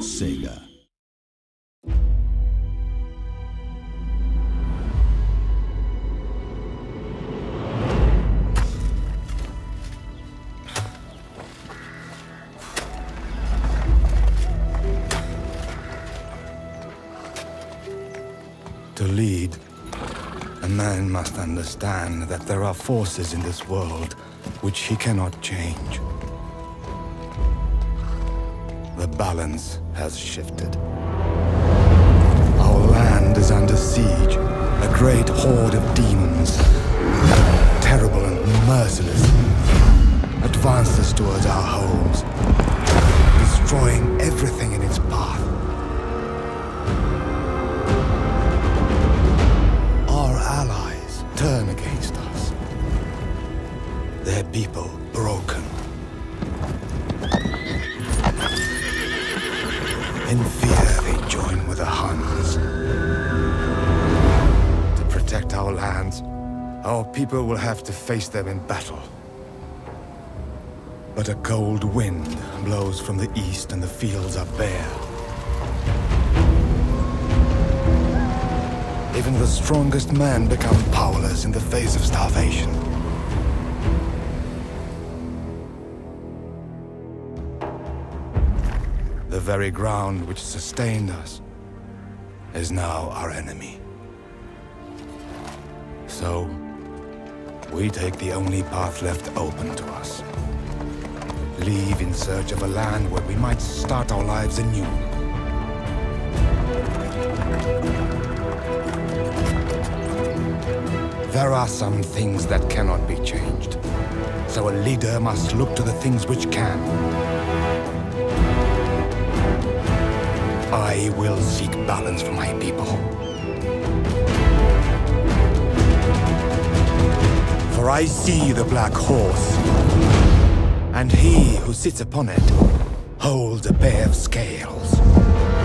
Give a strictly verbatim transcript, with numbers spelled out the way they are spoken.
Sega. To lead, a man must understand that there are forces in this world which he cannot change. The balance has shifted. Our land is under siege. A great horde of demons, terrible and merciless, advances towards our homes, destroying everything in its path. Our allies turn against us. Their people broken. In fear, they join with the Huns. To protect our lands, our people will have to face them in battle. But a cold wind blows from the east and the fields are bare. Even the strongest men become powerless in the face of starvation. The very ground which sustained us is now our enemy. So, we take the only path left open to us. Leave in search of a land where we might start our lives anew. There are some things that cannot be changed. So a leader must look to the things which can. I will seek balance for my people. For I see the black horse, and he who sits upon it holds a pair of scales.